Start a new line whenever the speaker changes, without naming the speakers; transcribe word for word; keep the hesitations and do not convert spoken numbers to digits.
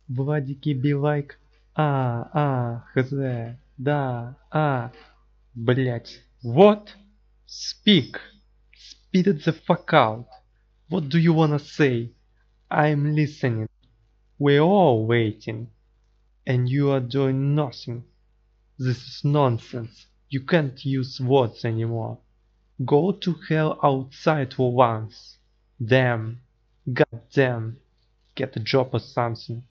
Владики be like, а, а, хз, да, а, блять. What? Speak. Spit it the fuck out. What do you wanna say? I'm listening. We're all waiting. And you are doing nothing. This is nonsense. You can't use words anymore. Go to hell outside for once. Damn. God damn. Get a job or something.